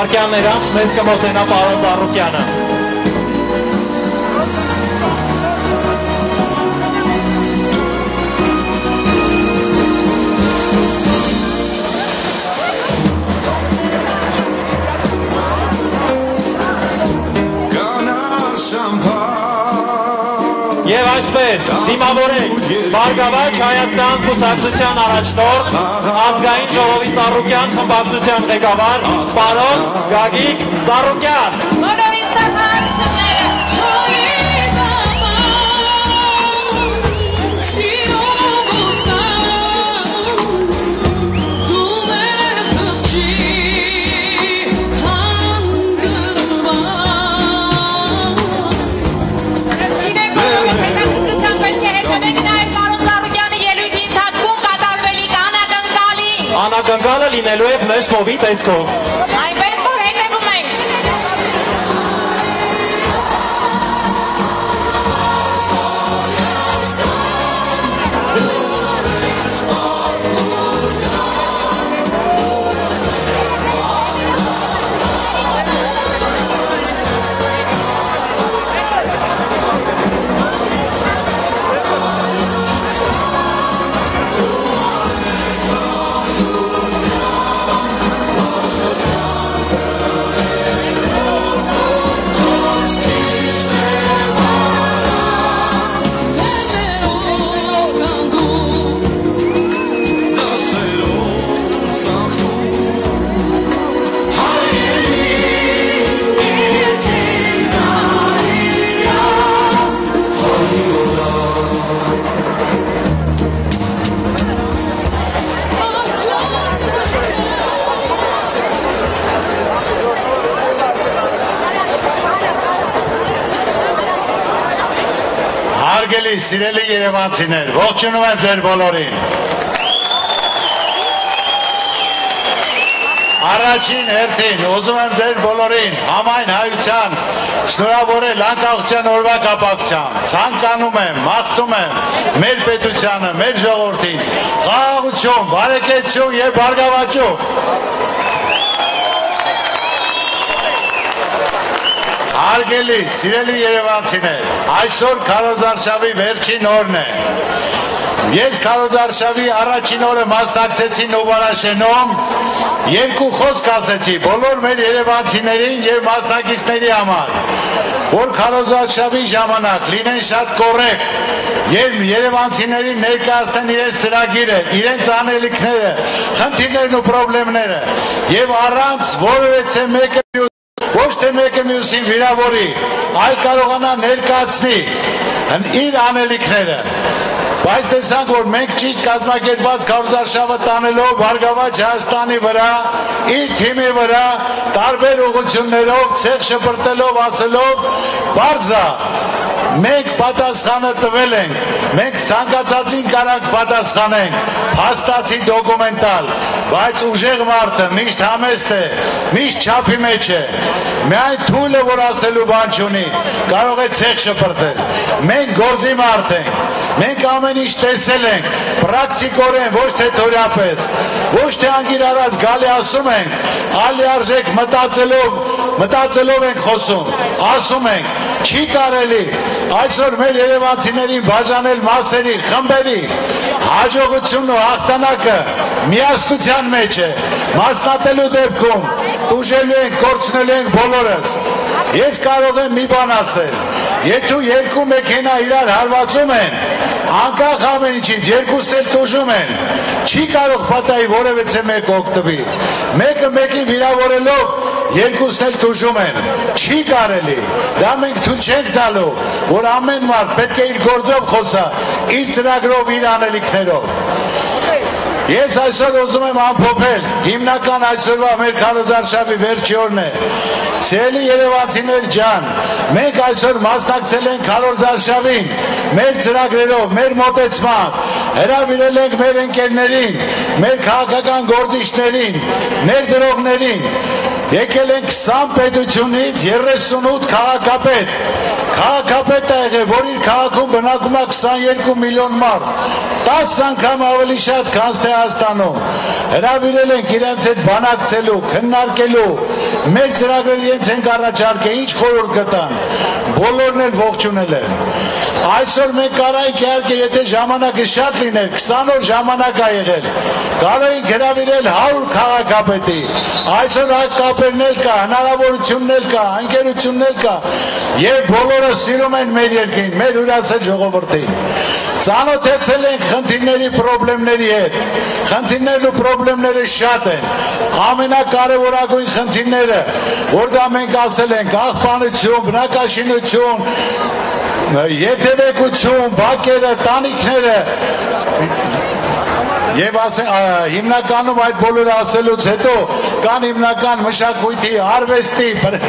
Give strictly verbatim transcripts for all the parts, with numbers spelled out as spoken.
վարկյաններ անց մեզ կմոտենա պարոն Ծառուկյանը։ Եվ այսպես, դիմավորենք Բարգավաճ Հայաստան կուսակցության առաջնորդ, ազգային ժողովի Ծառուկյան խմբակցության ղեկավար, պարոն Գագիկ Ծառուկյան։ Անակնկալը լինելու է ֆլեշմոբի տեսքով։ Այնպես որ հետևում ենք։ Հարգելի սիրելի երևանցիներ, ողջունում եմ ձեր բոլորին։ Առաջին հերթին ուզում եմ ձեր բոլորին համայն հայության շնորհավորել անկախության օրվա կապակցությամբ։ Ցանկանում եմ, մաղթում եմ մեր պետությանը, մեր ժողովրդին խաղաղություն, բարեկեցություն եւ բարգավաճում։ Հարգելի, սիրելի երևանցիներ, այսօր քարոզարշավի վերջին օրն է։ Ես քարոզարշավի առաջին օրը մասնակցեցի Նուբարաշենում, երկու խոսք ասեցի բոլոր մեր երևանցիներին եւ մասնակիցների համար, որ քարոզարշավի ժամանակ լինեն շատ կոռեկտ եւ երևանցիներին ներկայացնեն իրենց ծրագիրը, իրենց անելիքները, խնդիրներն ու խնդիրները եւ առանց որևէ մեկը ոչ թե մեկը մյուսին վիրավորի, այլ կարողանա ներկայացնի իր անելիքները։ Բայց տեսանք, որ մենք ճիշտ կազմակերպված քարոզարշավը տանելով Բարգավաճ Հայաստանի վրա, իր թիմի վրա, տարբեր ուղղություններով, ցեղ շպրտելով, ասելով, բարձա, մենք պատասխանը տվել ենք, մենք ցանկացածին կարանք պատասխանենք, փաստացի դոկումենտալ, բայց ուժեղ մարդը միշտ համեստ է, միշտ չափի մեջ է, միայն թույլը, որ ասելու բան չունի, կարող է ցեղ շպրտել։ Մենք գործի մարդ ենք, մենք ամեն ինչ տեսել ենք, պրակտիկորեն, ոչ թե թորապես, ոչ թե անգիրարած գալի ասում ենք, ալի արժեք մտածելով, մտածելով ենք խոսում, ասում ենք, չի կարելի այսօր մեր երևանցիներին բաժանել մասերի, խմբերի, հաջողությունն ու հաղթանակը միասնության մեջ է, մասնատելու դեպքում տուժելու ենք, կորցնելու ենք բոլորս։ Ես կարող եմ մի բան ասել, եթե երկու մեքենա իրար հարվածում են, անկախ ամեն ինչից, երկուսն էլ տուժում են, չի կարող պատահի որևէ մեկ օգտվի, մեկը մեկին վիրավորելով երկուսն էլ տուժում են, չի կարելի, դա մենք թույլ չենք տալու, որ ամեն մարդ պետք է իր գործով խոսա, իր ծրագրով, իր անելիքներով։ Ես այսօր ուզում եմ ամփոփել, հիմնական այսօրվա մեր քարոզարշավի վերջի օրն է։ Սիրելի երևանցիներ ջան, մենք այսօր մասնակցել ենք քարոզարշավին, մեր ծրագրերով, մեր մոտեցմամբ, հրավիրել ենք մեր ընկերներին, մեր քաղաքական գործիչներին, ներդրողներին, եկել ենք քսան պետությունից երեսունութ քաղաքապետ, Քաղաքապետը եղել, որ իր քաղաքում բնակում է քսաներկու միլիոն մարդ, տասը անգամ ավելի շատ, քան Հայաստանում։ Հրավիրել ենք իրենց հետ բանակցելու, քննարկելու, մեր ծրագրերը իրենց ենք առաջարկել, ինչ խորհուրդ կտան, բոլորն էլ ողջունել են։ Այսօր մենք կարող ենք իհարկե, եթե ժամանակը շատ լիներ, քսան օր ժամանակ ա եղել, կարող ենք հրավիրել հարյուր քաղաքապետի, այսօր այդ կապերն էլ կա, հնարավորությունն էլ կա, ընկերությունն էլ կա, եւ բոլորը սիրում են մեր երկրին, մեր հյուրասեր ժողովրդին։ Ծանոթեցել ենք խնդիրների, խնդիրների հետ, խնդիրներն ու խնդիրները շատ են, ամենակարևորագույն խնդիրները, որ դա մենք ասել ենք, աղբանություն, բնակաշինություն, երթևեկություն, բակերը, տանիքները, եւ հիմնականում այդ բոլորը ասելուց հետո կան հիմնական մշակույթի, արվեստի,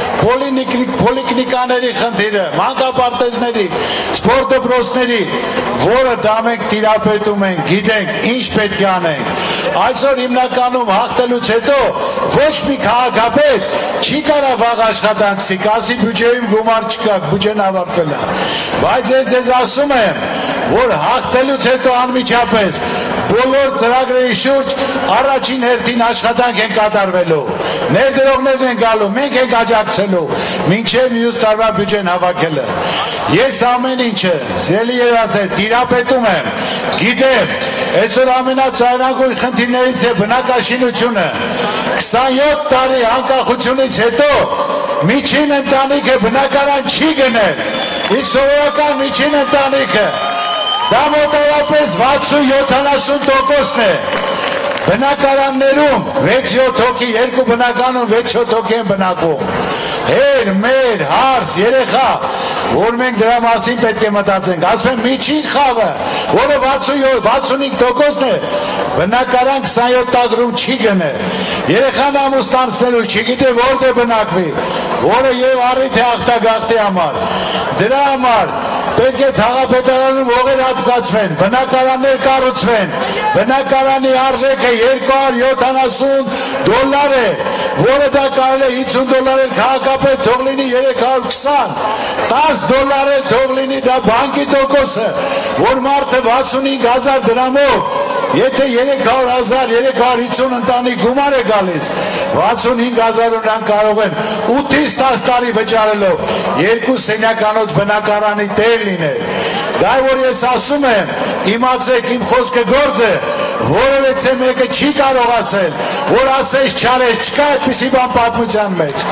պոլիկլինիկաների խնդիրը, մանկապարտեզների, սպորտ դպրոցների, որը դա մենք տիրապետում ենք, գիտենք, ինչ պետք է անենք։ Այսօր հիմնականում հաղթելուց հետո ոչ մի քաղաքապետ չի կարող վաղ աշխատանք սկսի, ասի բյուջեում գումար չկա, բյուջեն ավարտվել է։ Բայց ես ձեզ ասում եմ, որ հաղթելուց հետո անմիջապես բոլոր ծրագրերի շուրջ առաջին հերթին աշխատանք են կատարվելու, ներդրողներն են գալու, մենք ենք աջակցելու, մինչև մյուս տարվա բյուջեն հավաքելը։ Ես ամեն ինչը, սիրելի երեխաներ, տիրապետում եմ, գիտեմ, այսօր ամենածայրագույն խնդիրներից է բնակաշինությունը։ քսաներկու տարի անկախությունից հետո միջին ընտանիքը բնակարան չի գնել, իսկ սովորական միջին ընտանիքը դա մոտավորապես վաթսուն յոթանասուն տոկոսն է։ Բնակարաններում վեց-յոթ հոգի, երկու բնականում վեց-յոթ հոգի են բնակում։ Հեր, մեր, հարս, երեխա, որ մենք դրա մասին պետք է մտածենք, ասում եմ միջին խավը, որը վաթսունհինգ տոկոսն է, բնակարան քսաներկու տագրում չի գնել։ Երեխան ամուսնացնելու չգիտե որտեղ բնակվի, որը եւ առիթ է աղթագաղթի համար։ Դրա համար պետք է թաղապետարանում հողեր հատկացվեն, բնակարաններ կառուցվեն, բնակարանի արժեքը երկու հարյուր յոթանասուն դոլար է, որը դա կարելի է հինգ դոլար էլ քաղաքապետ թող լինի երեք հարյուր քսան, տասը դոլար էլ թող լինի դա բանկի տոկոսը, որ մարդը վաթսունհինգ հազար դրամով, եթե երեք հարյուր հազար, երեք հարյուր հինգ ընտանիք գումար է գալիս, վաթսունհինգ հազար ունան կարող են ութից տասը տարի վճարելով երկու սենյականոց բնակարանի տեր լինել։ Դա որ ես ասում եմ, իմացեք, իմ խոսքը գործ է, որովհետև մեկը չի կարողացել, որ ասես չարես, չկա այդպիսի բան պատմության մեջ։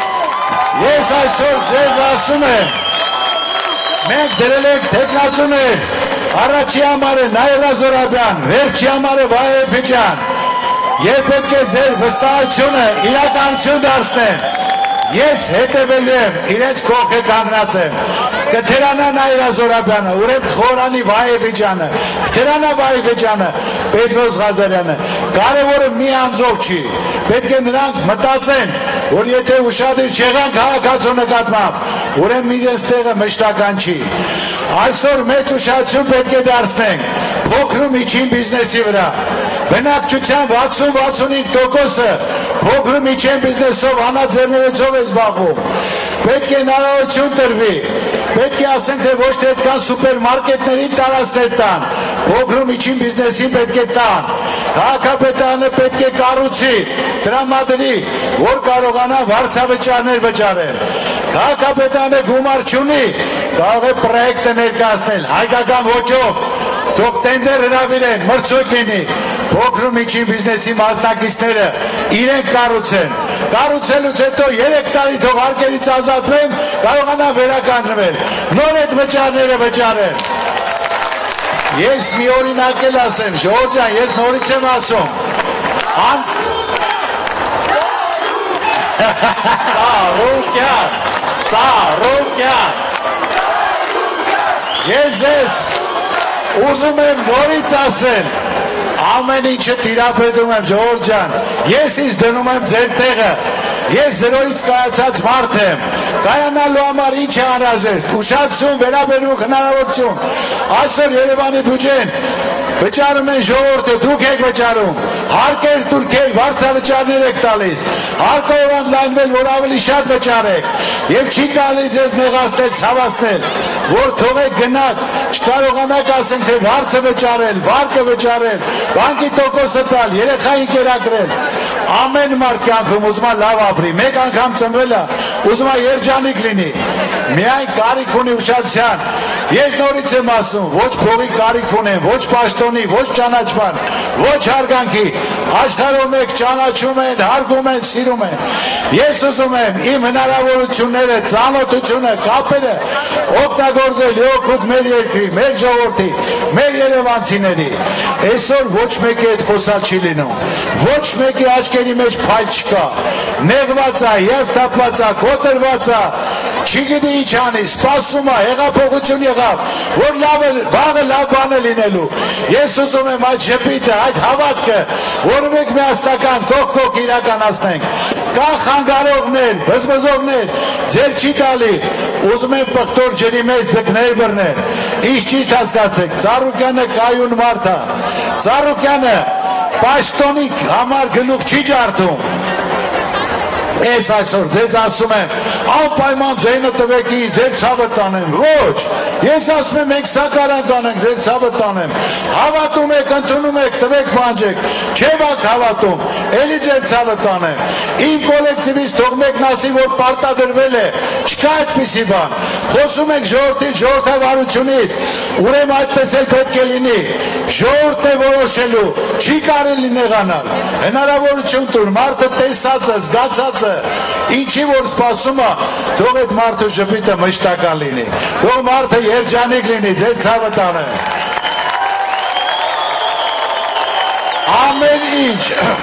Ես այսօր ձեզ ասում եմ, մենք դրել ենք թեկնածուներ, առաջի համար է Նաիրա Զոհրաբյան, վերջի համար է Վահե Էֆիջան, եւ պետք է ձեր վստահությունը իրականություն դարձնեն։ Ես հետևելու եմ, իրենց կողքը կանգնած եմ, կթերանա Նաիրա Զոհրաբյանը, ուրեմն խորանի Վահե Էֆիջանը, կթերանա Վահե Էֆիջանը, Պետրոս Ղազարյանը, կարևորը մի անձով չի, պետք է նրանք մտածեն, որ եթե ուշադիր չեղան քաղաքացու նկատմամբ, ուրեմն իրենց տեղը մշտական չի։ Այսօր մեծ ուշադրություն պետք է դարձնենք փոքր ու միջին բիզնեսի վրա։ Բնակչության վաթսուն վաթսունհինգ տոկոսը փոքր ու միջին բիզնեսով հանածերներով է զբաղվում։ Պետք է հնարավորություն տրվի, պետք է ասենք, թե ոչ թե այդքան սուպերմարկետներին տարածքներ տան, փոքր ու միջին բիզնեսին պետք է տան, քաղաքապետարանը պետք է կառուցի, տրամադրի, որ կարողանա վարձավճարներ վճարել։ Քաղաքապետարանը գումար չունի, կարող է պրոյեկտը ներկայացնել, հայկական ոճով, թող տենդեր հրավիրեն, մրցույթ լինի, փոքր ու միջին բիզնեսի մասնակիցները իրենք կառուցեն, կառուցելուց հետո երեք տարի թող հարկերից ազատվեն, կարողանա վերականգնվել, նոր այդ վճարները վճարեն։ Ես մի օրինակ էլ ասեմ, Ժողովուրդ ջան, ես նորից եմ ասում, Ծառուկյան, Ծառուկյան, ես ես ուզում եմ նորից ասել, ամեն ինչը տիրապետում եմ, Ժողովուրդ ջան, ես ինձ դնում եմ ձեր տեղը, ես զրոյից կայացած մարդ եմ, կայանալու համար ինչ է անհրաժեշտ, ուշադրություն, վերաբերմունք, հնարավորություն, այսօր Երևանի բյուջեն վճարում են ժողովուրդը, դուք եք վճարում, հարկեր դուրքեր վարձավճարներ եք տալիս, հարկով ընդլայնվել, որ ավելի շատ վճարեք, եւ չի կարելի ձեզ նեղացնել, ցավացնել, որ թողեք գնաք, չկարողանաք ասենք թե վարձը վճարել, վարկը վճարել, բանկի տոկոսը տալ, երեխային կերակրել, ամեն մարդ կյանքում ուզում է լավ ապրի, մեկ անգամ ծնվել է, ուզում է երջանիկ լինի, միայն կարիք ունի ուշադրության, ես նորից եմ ասում, ոչ փողի կարիք ունեն, ոչ պաշտոնի, ոչ ճանաչման, ոչ հարգանքի, աշխարհում եք ճանաչում են, հարգում են, սիրում են, ես ուզում եմ իմ հնարավորությունները, ծանոթությունը, կապերը օգտագործել օգուտ մեր երկրի, մեր ժողովրդի, մեր երևանցիների, այսօր ոչ մեկի հետ խոսալ չի լինում, ոչ մեկի աչքերի մեջ փայլ չկա, նեղված է, հիասթափված է, կոտրված է, չգիտի ինչ անի, սպասում է, հեղափոխություն եղավ, որ լավ է, վաղը լավ բան է լինելու, ես ուզում եմ այդ շփիթը, այդ հավատքը, որ մենք միասնական կողք-կողք իրականացնենք, կա խանգարողներ, բզբզողներ, ձեր չի տալի, ուզում եմ պղտոր ջրի մեջ ձկներ բռնել, ինչ ճիշտ հասկացեք, Ծառուկյանը կայուն մարդ է, Ծառուկյանը պաշտոնի համար գլուխ չի ջարդում, ես այսօր ձեզ ասում եմ, անպայման ձայնը տվեք ինձ, ձեր ցավը տանեմ, ոչ, ես ասում եմ մենք սակարան կանենք, ձեր ցավը տանեմ, հավատում եք, ընդունում եք, տվեք բանջեք, չեմ ակ հավատում, էլի ձեր ցավը տանեմ, իմ կոլեկտիվից թող մեկն ասի, որ պարտադրվել է, չկա այդպիսի բան, խոսում եք ժողովրդից, ժողովրդավարությունից, ուրեմն այդպես էլ պետք է լինի, ժողովուրդն է որոշելու, չի կարելի նեղանալ, հնարավորություն տուր, մարդը տեսածը, զգացածը ինչի որ սպասում է, թող այդ մարդու շփիթը մշտական լինի, թող մարդը երջանիկ լինի, ձեր ցավը տանը, ամեն ինչ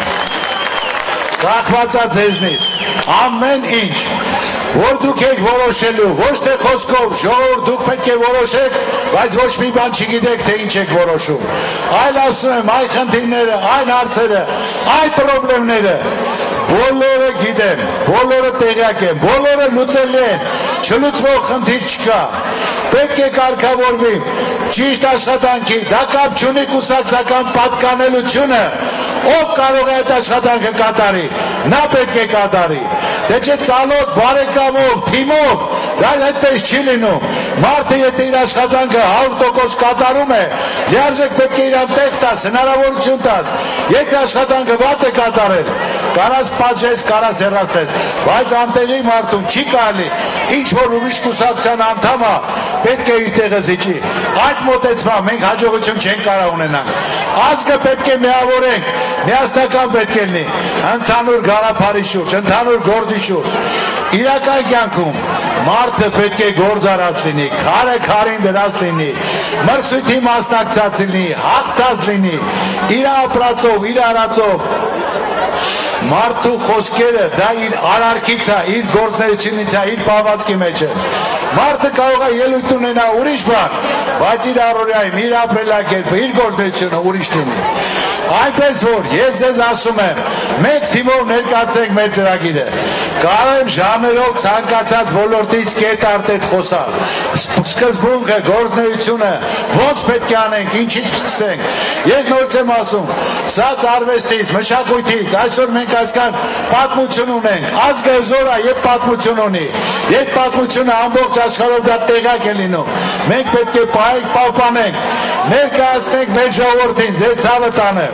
կախված է ձեզնից, ամեն ինչ, որ դուք եք որոշելու, ոչ թե խոսքով, ժողովուրդ դուք պետք է որոշեք, բայց ոչ մի բան չգիտեք, թե ինչ եք որոշում, այլ ասում եմ, այ խնդիրները, այն հարցերը, այ պրոբլեմները, բոլորը գիտեմ, բոլորը տեղյակ են, բոլորը լուծելի են, չլուծվող խնդիր չկա, պետք է կարգավորվի, ճիշտ աշխատանքի, դա կապ չունի կուսակցական պատկանելությունը, ով կարող է այդ աշխատանքը կատարի, նա պետք է կատարի, դե չէ ծանոթ, բարեկամով, թիմով, դա այդպես չի լինում, մարդը եթե իր աշխատանքը հարյուր տոկոս կատարում է, լիարժեք պետք է իրան տեղ տաս, հնարավորություն տաս, եթե աշխատանքը վատ է կատարել, կարաս պատժես, կարաս հեռացնես, բայց անտեղի մարդուն չի կարելի, ինչ որ ուրիշ կուսակցության անդամ է, պետք է իր տեղը զիջի, այդ մոտեցմամբ մենք հաջողություն չենք կարող ունենանք, ազգը պետք է միավորենք, միասնական պետք է լինի, ընդհանուր գաղափարի շուրջ, ընդհանուր գործի շուրջ, իրական կյանքում մարդը պետք է գործարած լինի, քարը քարին դրած լինի, մրցույթի մասնակցած լինի, հաղթած լինի, իր ապրածով, իր արածով, մարդու խոսքերը դա իր արարքից է, իր գործնեությունից է, իր պահվածքի մեջ է, մարդը կարող է ելույթ ունենա ուրիշ բան, բայց իր առօրյայում, իր ապրելակերպը, իր գործնեությունը ուրիշ լինի, այնպես որ ես ձեզ ասում եմ, մեկ թիմով ներկայացենք մեր ծրագիրը, կարող եմ ժամերով ցանկացած ոլորտից կետ արտետ խոսալ, սկզբունքը, գործնեությունը, ոնց պետք է անենք, ինչից սկսենք, ես նորից եմ ասում, սա արվեստից, մշակույթից, այսօր մենք այսքան պատմություն ունենք, ազգը զոր է եւ պատմություն ունի, երբ պատմությունը ամբողջ աշխարհով դա տեղյակ է լինում, մենք պետք է պահենք, պահպանենք, ներկայացնենք մեր ժողովրդին, ձեր ցավը տանեմ։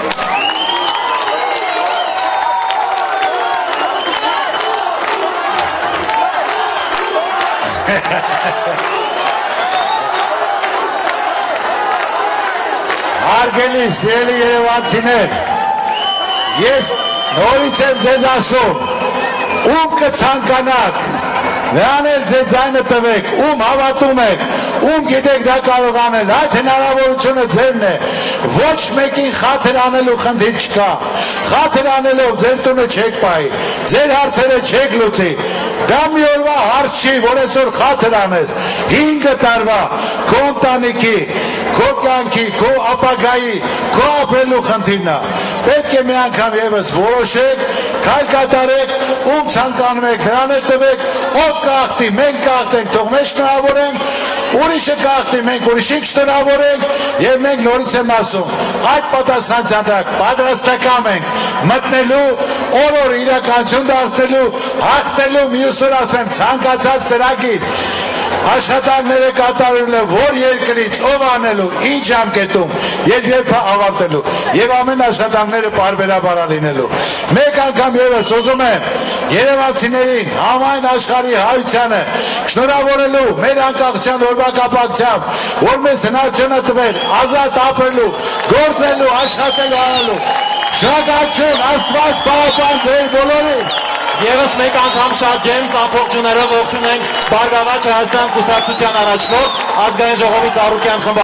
Հարգելի սիրելի երևանցիներ, ես նորից եմ ձեզ ասում, ում կցանկանաք, նրան էլ ձեր ձայնը տվեք, ում հավատում եք, ում գիտեք դա կարող անել, այդ հնարավորությունը ձերն է, ոչ մեկին խաթր անելու խնդիր չկա, խաթր անելով ձեր տունը չեք պահի, ձեր հարցերը չեք լուծի, դա մի օրվա հարց չի, որ այսօր խաթր անես, հինգ տարվա, քո ընտանիքի, քո կյանքի, քո ապագայի, քո ապրելու խնդիրն է, պետք է մի անգամ ևս որոշեք, քայլ կատարեք, ում ցանկանում եք, նրան էլ տվեք, ով կախտի, մենք կախտենք, թող մեզ շնորհավորենք, ուրիշը կախտի, մենք ուրիշին կշնորհավորենք եւ մենք նորից եմ ասում, այդ պատասխանատվության տակ պատրաստական ենք մտնելու, օր-օր իրականություն դարձնելու, հաղթելու, մյուս օր ասեմ, ցանկացած ծրագիր աշխատանքները կատարելու որ երկրից ով անելու, ինչ ժամկետում, երբ երբ ավարտելու եւ ամեն աշխատանքները բարբերաբար լինելու։ Մեկ անգամ եւս ուզում եմ երևանցիներին, համայն աշխարհի հայությանը շնորհավորելու մեր անկախության օրվա կապակցությամբ, որ մեզ հնարավորություն տվել ազատ ապրելու, գործելու, աշխատելու, անելու։ Շնորհակալություն, Աստված պահապան ձեր բոլորին։ Եվս մեկ անգամ շատ ջերմ ծափողջուներով ողջունենք Բարգավաճ Հայաստան կուսակցության առաջնորդ ազգային ժողովի Ծառուկյան խմբակցության